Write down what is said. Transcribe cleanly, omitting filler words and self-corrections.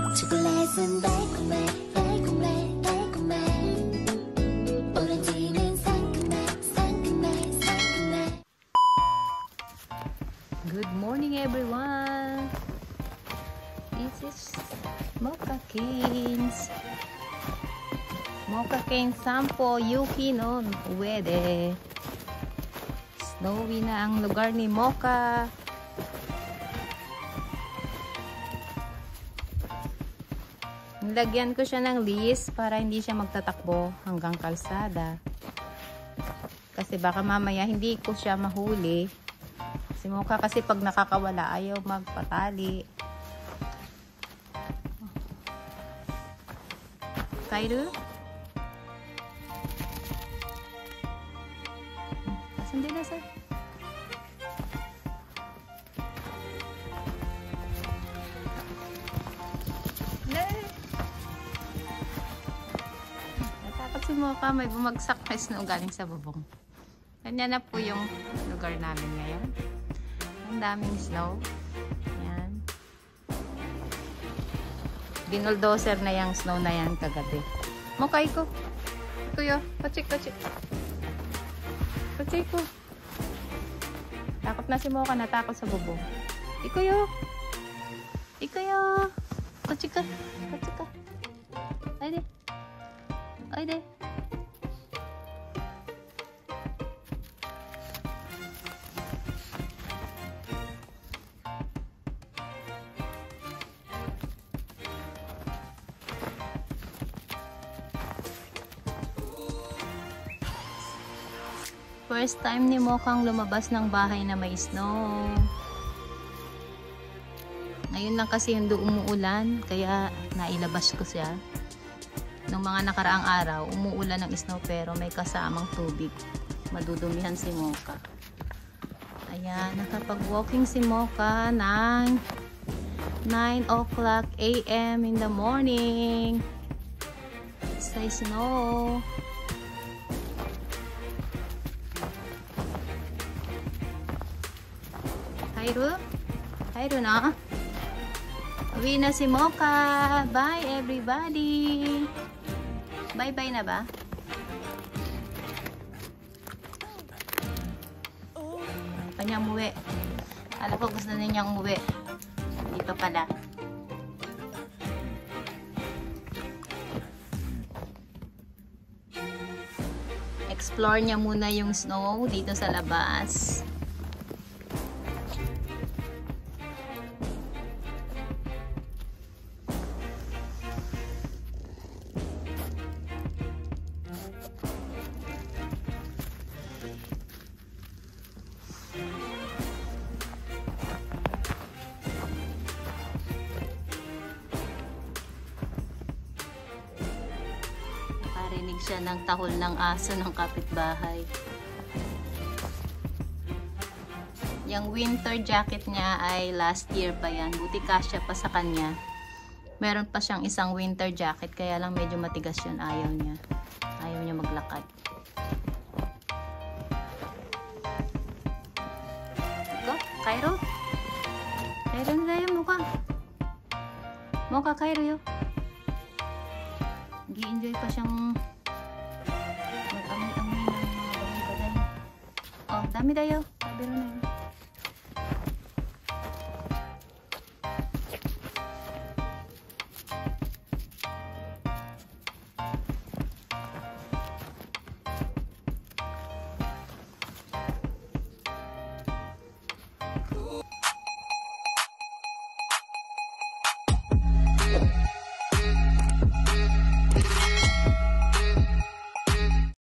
초콜릿은 달콤해 달콤해 달콤해 오렌지는 상큼해 상큼해 상큼해. Good morning everyone. This is Mocha Kings. Mocha Kings sampo yuki no uede. Snowy na ang lugar ni Mocha. Nilagyan ko siya ng leash para hindi siya magtatakbo hanggang kalsada. Kasi baka mamaya hindi ko siya mahuli. Si Mocha kasi pag nakakawala ayaw magpatali. Kairu? Asan din na sir? Natakot si Mocha, may bumagsak na snow galing sa bubong. Ganyan na po yung lugar namin ngayon. Ang daming snow. Yan. Binuldoser na yung snow na yan kagabi. Mocha, iko. Iko yo. Pachik, pachik. Pachik ko. Takot na si Mocha, natakot sa bubong. Iko yo. Iko yo. Pachik ka. Pachik ka. Ay de. Ay de. First time ni Mochang lumabas ng bahay na may snow. Ngayon lang kasi hindi umuulan, kaya nailabas ko siya. Nung mga nakaraang araw, umuulan ng snow pero may kasamang tubig. Madudumihan si Mocha. Ayan, nakapag-walking si Mocha ng 9 o'clock AM in the morning. Sa snow. Kairu? Kairu na? Uwi na si Mocha. Bye everybody. Bye-bye na ba? Kanya umuwi. Alam ko gusto ninyang umuwi. Hindi pa pala. Explore niya muna yung snow dito sa labas. Nakarinig siya ng tahol ng aso ng kapitbahay. Yung winter jacket niya ay last year pa yan. Buti kasya pa sa kanya. Meron pa siyang isang winter jacket, kaya lang medyo matigas yun. Ayaw niya. Ayaw niya maglakad. Go, Kairu. Kairu na tayo, Mocha. Mocha, Kairu yo. Nag-i-enjoy pa siyang mag-amoy-amoy ng mga bagay-bagay. Oh, dami tayo. Sabi rin na yun.